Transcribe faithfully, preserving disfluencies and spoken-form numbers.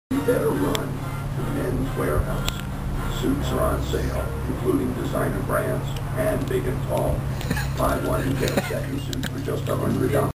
You better run to Men's Warehouse. Suits are on sale, including designer brands and big and tall. Buy one and get a second suit for just a hundred dollars.